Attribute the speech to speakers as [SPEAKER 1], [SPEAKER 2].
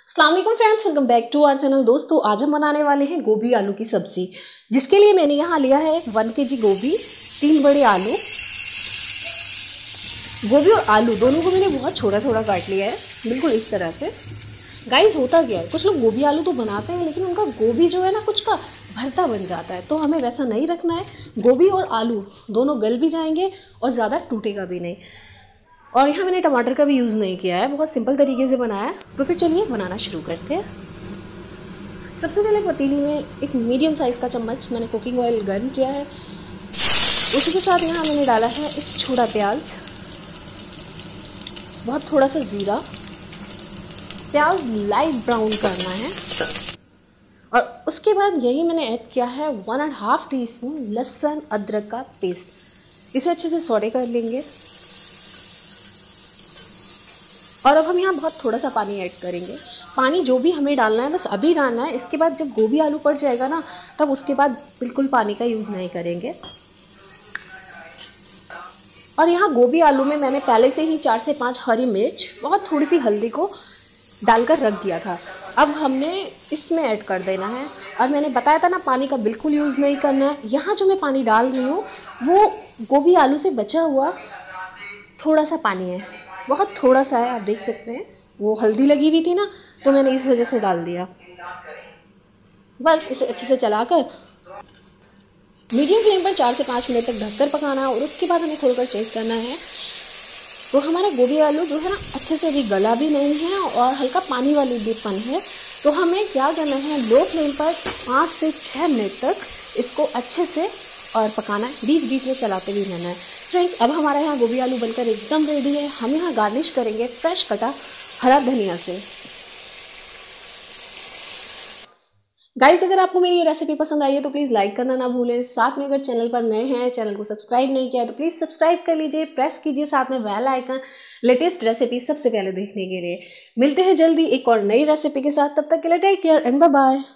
[SPEAKER 1] अस्सलाम वालेकुम friends, welcome back to our channel. दोस्तों, आज हम बनाने वाले हैं गोभी आलू की सब्जी, जिसके लिए मैंने यहाँ लिया है 1 kg गोभी, 3 बड़े आलू। गोभी और आलू दोनों को मैंने बहुत छोटा छोटा काट लिया है, बिल्कुल इस तरह से। गाइस, होता क्या है, कुछ लोग गोभी आलू तो बनाते हैं लेकिन उनका गोभी जो है ना कुछ का भरता बन जाता है, तो हमें वैसा नहीं रखना है। गोभी और आलू दोनों गल भी जाएंगे और ज़्यादा टूटेगा भी नहीं। और यहाँ मैंने टमाटर का भी यूज़ नहीं किया है, बहुत सिंपल तरीके से बनाया है। तो फिर चलिए बनाना शुरू करते हैं। सबसे पहले पतीली में एक मीडियम साइज़ का चम्मच मैंने कुकिंग ऑयल गर्म किया है। उसी के साथ यहाँ मैंने डाला है एक छोटा प्याज, बहुत थोड़ा सा जीरा। प्याज लाइट ब्राउन करना है। और उसके बाद यही मैंने ऐड किया है 1.5 टीस्पून लहसुन अदरक का पेस्ट। इसे अच्छे से सौटे कर लेंगे। और अब हम यहाँ बहुत थोड़ा सा पानी ऐड करेंगे। पानी जो भी हमें डालना है बस अभी डालना है। इसके बाद जब गोभी आलू पड़ जाएगा ना, तब उसके बाद बिल्कुल पानी का यूज़ नहीं करेंगे। और यहाँ गोभी आलू में मैंने पहले से ही 4 से 5 हरी मिर्च, बहुत थोड़ी सी हल्दी को डालकर रख दिया था। अब हमने इसमें ऐड कर देना है। और मैंने बताया था ना, पानी का बिल्कुल यूज़ नहीं करना है। यहाँ जो मैं पानी डाल रही हूँ वो गोभी आलू से बचा हुआ थोड़ा सा पानी है, बहुत थोड़ा सा है। आप देख सकते हैं, वो हल्दी लगी हुई थी ना, तो मैंने इस वजह से डाल दिया। बस इसे अच्छे से चलाकर मीडियम फ्लेम पर 4 से 5 मिनट तक ढककर पकाना है। और उसके बाद हमें खोलकर चेक करना है। तो हमारा गोभी आलू जो है ना अच्छे से अभी गला भी नहीं है और हल्का पानी वाली भी पन है। तो हमें क्या करना है, लो फ्लेम पर 5 से 6 मिनट तक इसको अच्छे से और पकाना है, बीच बीच में चलाते भी रहना है। फ्रेंड्स, अब हमारा यहाँ गोभी आलू बनकर एकदम रेडी है। हम यहाँ गार्निश करेंगे फ्रेश कटा हरा धनिया से। गाइस, अगर आपको मेरी ये रेसिपी पसंद आई है तो प्लीज़ लाइक करना ना भूलें। साथ में अगर चैनल पर नए हैं, चैनल को सब्सक्राइब नहीं किया है तो प्लीज़ सब्सक्राइब कर लीजिए, प्रेस कीजिए साथ में बेल आइकन, लेटेस्ट रेसिपी सबसे पहले देखने के लिए। मिलते हैं जल्दी एक और नई रेसिपी के साथ। तब तक के लिए take care and bye bye.